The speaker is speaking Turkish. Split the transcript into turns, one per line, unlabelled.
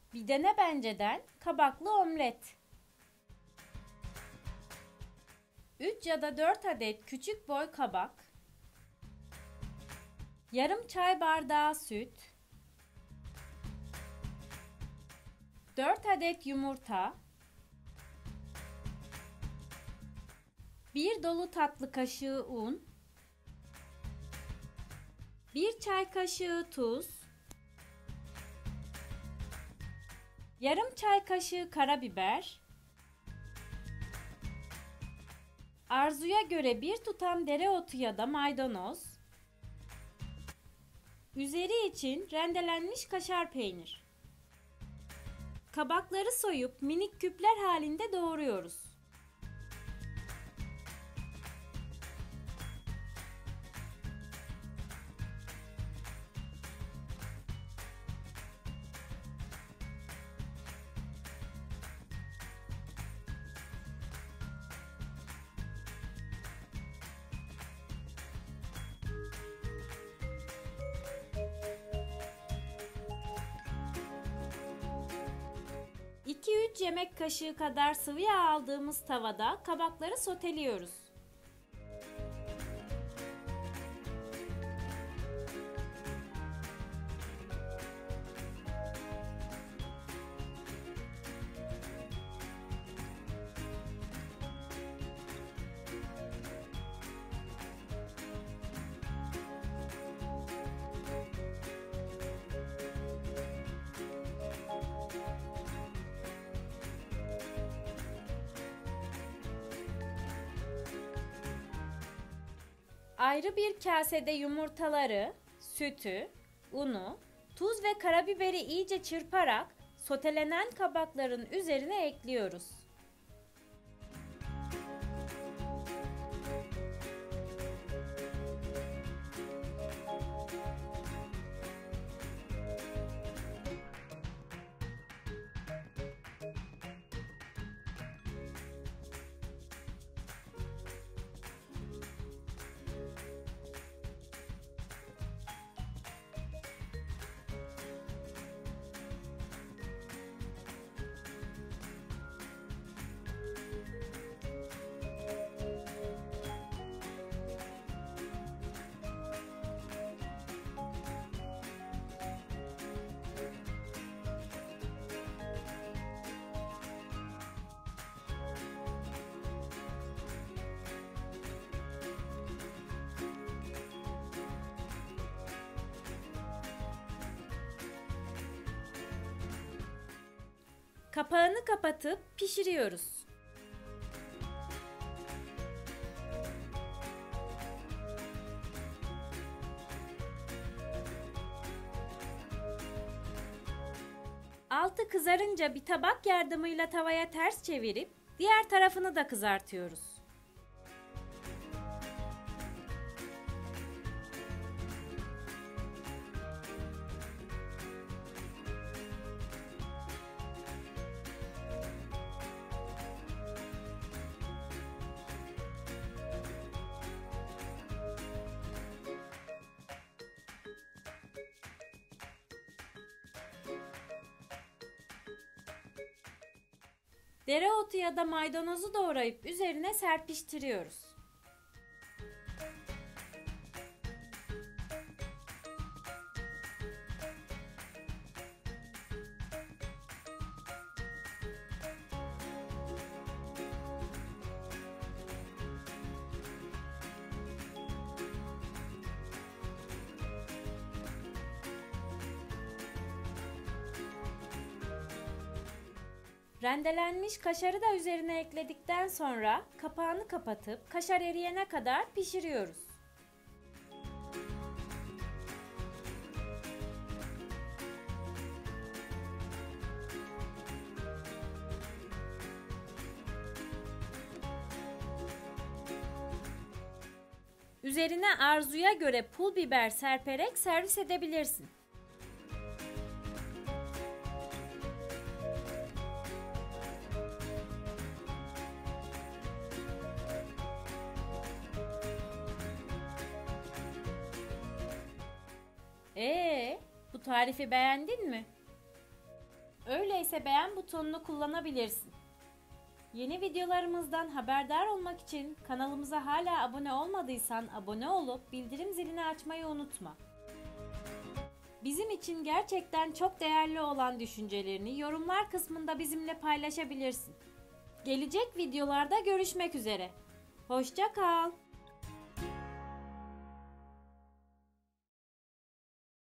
Bir dene benceden kabaklı omlet. 3 ya da 4 adet küçük boy kabak, yarım çay bardağı süt, 4 adet yumurta, 1 dolu tatlı kaşığı un, 1 çay kaşığı tuz, yarım çay kaşığı karabiber, arzuya göre bir tutam dereotu ya da maydanoz, üzeri için rendelenmiş kaşar peynir. Kabakları soyup minik küpler halinde doğruyoruz. ...2-3 yemek kaşığı kadar sıvı yağ aldığımız tavada kabakları soteliyoruz. Ayrı bir kasede yumurtaları, sütü, unu, tuz ve karabiberi iyice çırparak sotelenen kabakların üzerine ekliyoruz. Kapağını kapatıp pişiriyoruz. Altı kızarınca bir tabak yardımıyla tavaya ters çevirip diğer tarafını da kızartıyoruz. Dereotu ya da maydanozu doğrayıp üzerine serpiştiriyoruz. Rendelenmiş kaşarı da üzerine ekledikten sonra kapağını kapatıp kaşar eriyene kadar pişiriyoruz. Üzerine arzuya göre pul biber serperek servis edebilirsin. Bu tarifi beğendin mi? Öyle değilse beğen butonunu kullanabilirsin. Yeni videolarımızdan haberdar olmak için kanalımıza hala abone olmadıysan abone olup bildirim zilini açmayı unutma. Bizim için gerçekten çok değerli olan düşüncelerini yorumlar kısmında bizimle paylaşabilirsin. Gelecek videolarda görüşmek üzere. Hoşça kal.